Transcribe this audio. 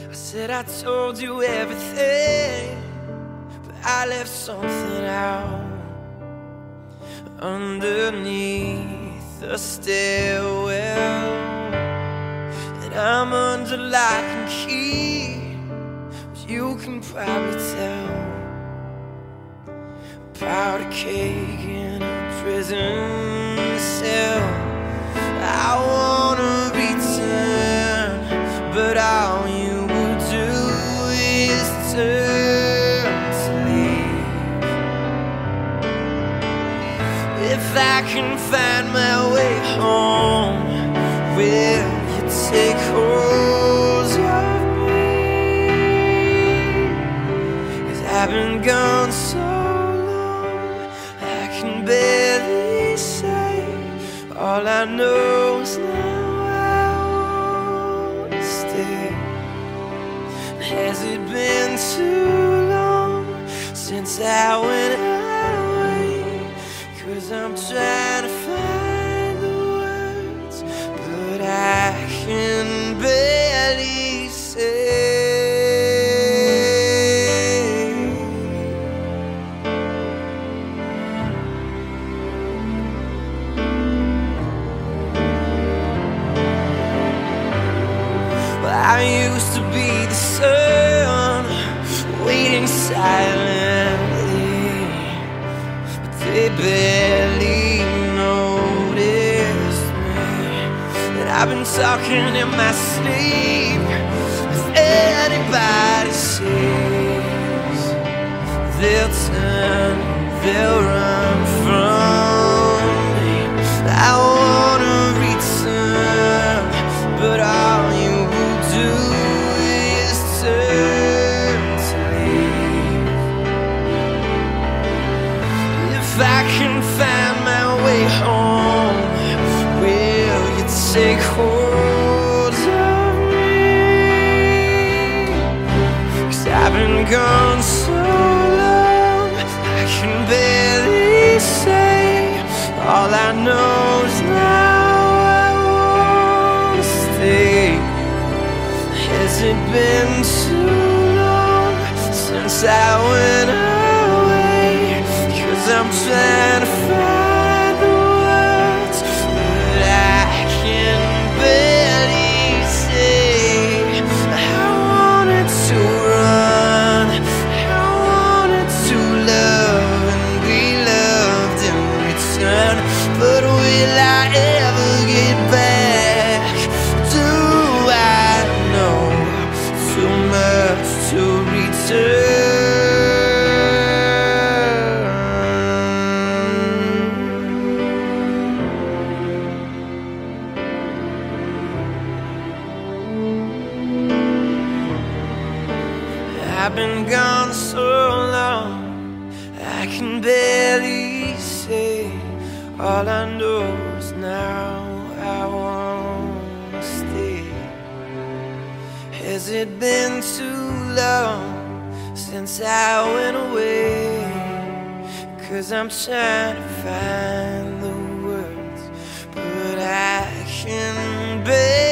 I said I told you everything, but I left something out underneath the stairwell. And I'm under lock and key, but you can probably tell. Powder keg in a prison cell. I wanna return, but all you will do is turn to leave. If I can find my way home, will you take hold of me? 'Cause I've been gone so barely say. All I know is now I wanna stay. Has it been too long since I went away? 'Cause I'm trying to find the words, but I can barely say. I used to be the sun, waiting silently, but they barely noticed me. And I've been talking in my sleep. If anybody sees, they'll turn, they'll run from me. I wanna return, but all you do is turn to leave. If I can find my way home, will you take hold of me? 'Cause I've been gone so long, I can barely say. All I know is now I wanna stay. Has it been too long since I went away? 'Cause I'm trying to find the words, but I can barely say. I wanted to run, I wanted to love and be loved in return, but will I ever get back? Do I know too much to return? I've been gone so long, I can barely say. All I know is now I wanna stay. Has it been too long since I went away? 'Cause I'm trying to find the words, but I can barely